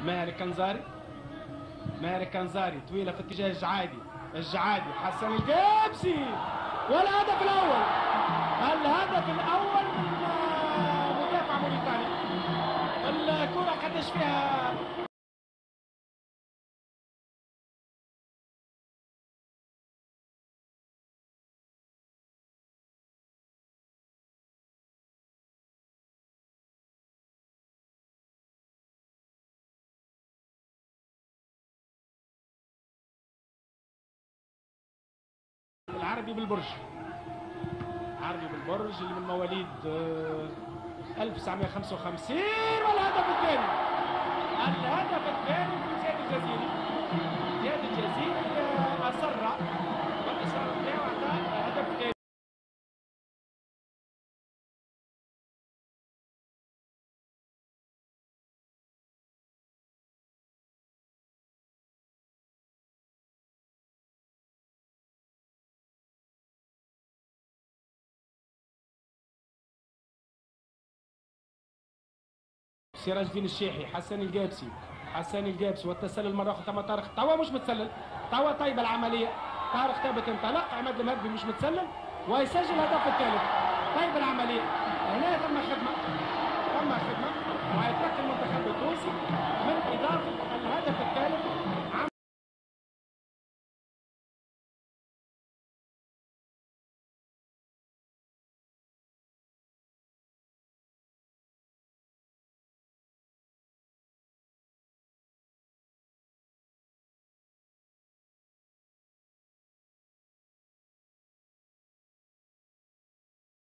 ماهر كنزاري، ماهر كنزاري طويله في اتجاه الجعادي، الجعادي حسن الجابسي والهدف الاول. الهدف الاول من مدافع موريتاني. الكره قداش فيها العربي بالبرج، عربي بالبرج اللي من مواليد 1955. والهدف الثاني، الهدف الثاني من زياد الجزيري. زياد الجزيري اصر والاصرار بتاعه على الهدف الثاني. سراج الدين الشيحي، حسن الجابسي، حسن الجابسي والتسلل مره اخرى. تم طارق توا مش متسلل، توا طيبه العمليه. طارق ثابت انطلق، عماد المهدي مش متسلل ويسجل الهدف الثالث. طيب العمليه هنا